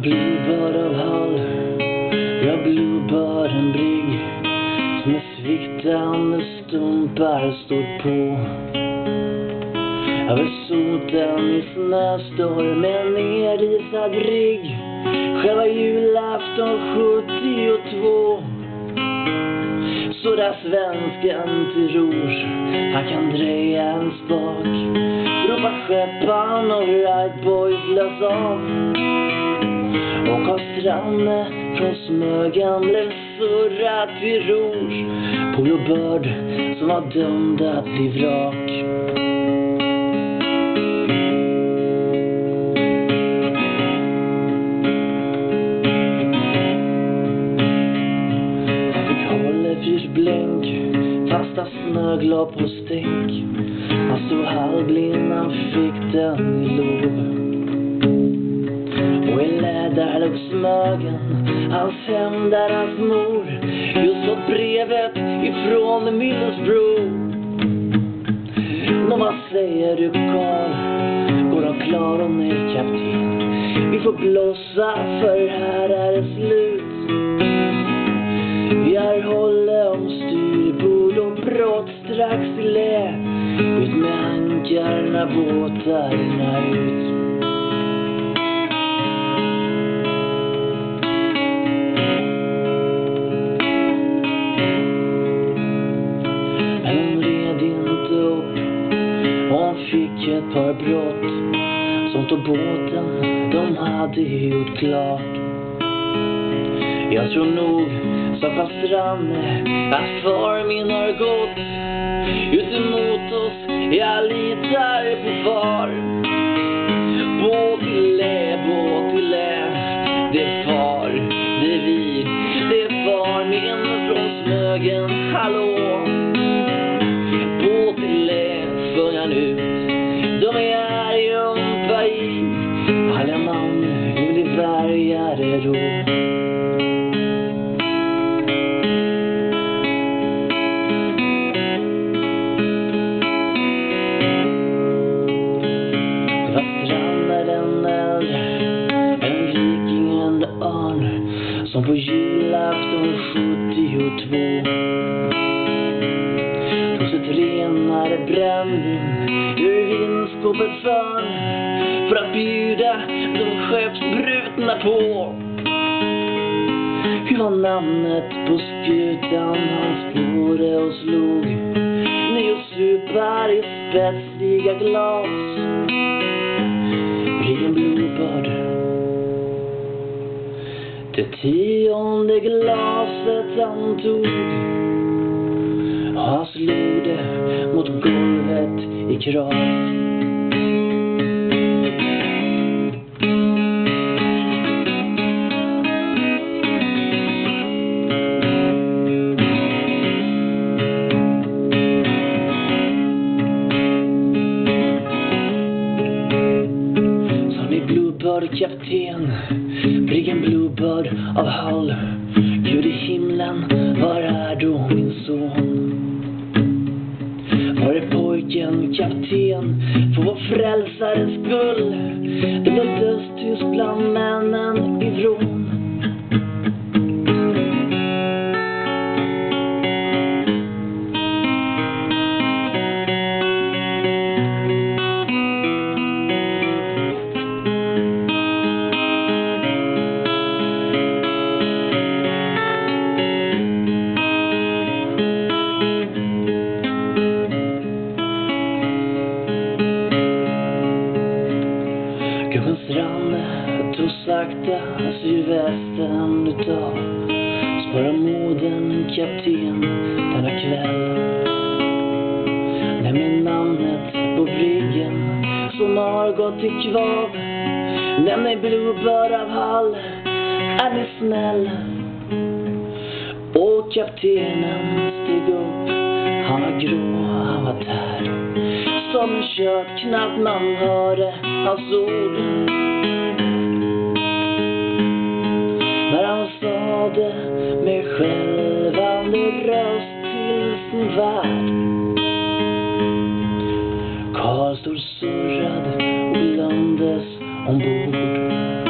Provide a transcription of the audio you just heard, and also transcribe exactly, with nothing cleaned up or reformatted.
Bluebird av Hall, jag Bluebird en brygg som med sviktande stumpar stod på. Över soten i snöstormen nerisad rygg, själva julafton sjuttiotvå. Så där svenskan tror han kan dreja en spak, ropa skeppan och right boys lös av. Och Karl Stranne från Smögen blev surrat till rouge på Bluebird som var dömd att bli vrak. Blänk, fasta snöglopp och stänk. Han stod halvblind, han fick den i lov. Och i läder låg Smögen, hans hem där hans mor just fått brevet ifrån Middlesbro. Nå vad säger du Karl, går de klar och nej kapten? Vi får blåsa för här är det slut. Vi har hållit om styrbord och brott strax i lä. Ut med ankarna, båtarna ut. Men hon red inte upp och hon fick ett par brott som tog båten de hade gjort klart. Jag tror nog, sa Karl Stranne, att far min har gått ut emot oss. Jag litar på far. Båt till lä, båt till lä. Det är far, det är vi. Det är far min från Smögen, hallå. Båt till lä, sjöng han ut. De är här i umpa i. Alla man vill bli värjare då. Som på julafton sjuttiotvå tog sig ett renare brännvin ur vinskåpet för för att bjuda de skeppsbrutna på. Hur var namnet på skutan han spårade och slog ner och supar i spetsliga glas. Bryggen Bluebird. Det tionde glaset han tog och han slog det mot golvet i kras. Så ni Bluebird kapten, Bryggen Bluebird av Hall. Gud i himlen, var är då min son? Var är pojken kapten för vår frälsares skull? Det blev dödstyst bland männen i vrån. Gubben Stranne tog sakta sydvästen utav. Spara moden kapten denna kväll. Nämn namnet på bryggen som har gått i kvav. Nämn Bluebird av Hall, är ni snäll? Och kaptenen steg upp, han var grå, han var tär. Som kört, knappt man hörde hans ord. När han sa det med skälvande röst till sin värld. Karl stod surrad och glömdes ombord.